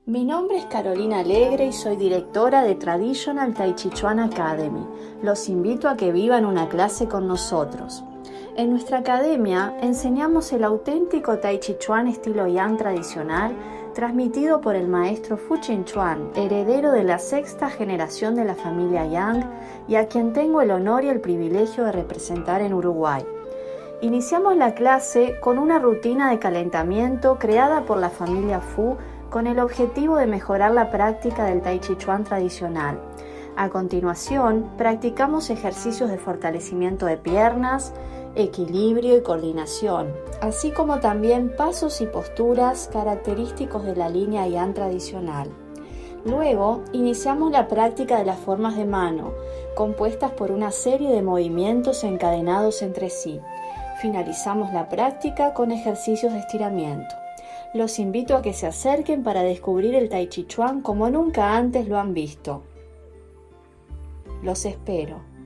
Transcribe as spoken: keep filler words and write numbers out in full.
Mi nombre es Carolina Alegre y soy directora de Traditional Tai Chi Chuan Academy. Los invito a que vivan una clase con nosotros. En nuestra academia enseñamos el auténtico Tai Chi Chuan estilo Yang tradicional, transmitido por el maestro Fu Chin Chuan, heredero de la sexta generación de la familia Yang y a quien tengo el honor y el privilegio de representar en Uruguay. Iniciamos la clase con una rutina de calentamiento creada por la familia Fu con el objetivo de mejorar la práctica del Tai Chi Chuan tradicional. A continuación, practicamos ejercicios de fortalecimiento de piernas, equilibrio y coordinación, así como también pasos y posturas característicos de la línea Yang tradicional. Luego, iniciamos la práctica de las formas de mano, compuestas por una serie de movimientos encadenados entre sí. Finalizamos la práctica con ejercicios de estiramiento. Los invito a que se acerquen para descubrir el Tai Chi Chuan como nunca antes lo han visto. Los espero.